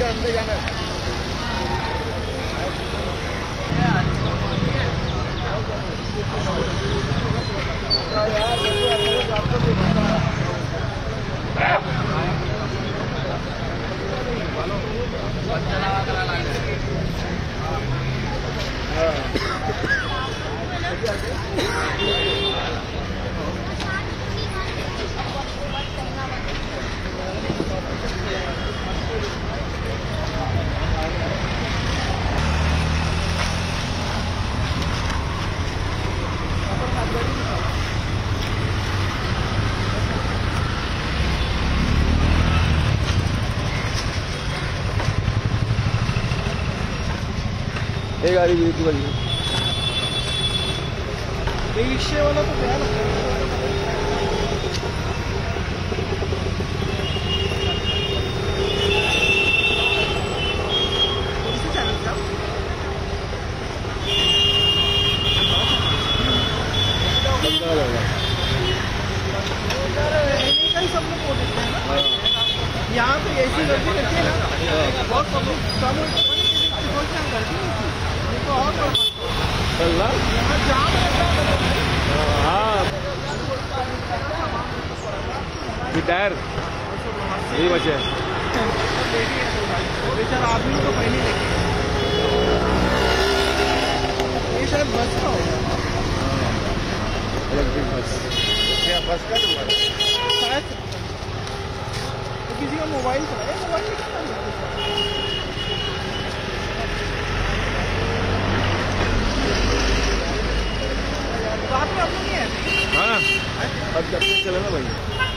अंदर जाना ये गाड़ी भी वाली रिक्शे वाला तो क्या लगता है। यहाँ पे ऐसी गर्दी रहती है ना, बहुत पब्लिक कम करती है तो और यहाँ जाम रहता है। हाँ टायर यही बचे बेचारा आदमी को पहले लेके ये शायद बस का होगा, इलेक्ट्रिक बस या बस का शायद किसी का मोबाइल पर है, मोबाइल रात में अपनी है। हाँ अब जब तक चला ना भाई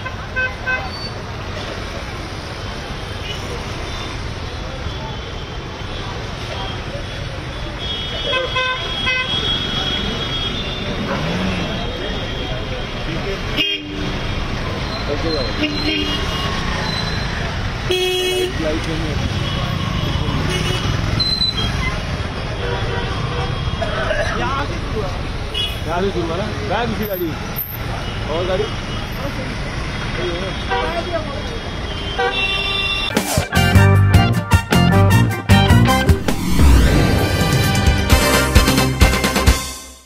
लाइट यहाँ से शुरू ना बैग इसी गाड़ी और गाड़ी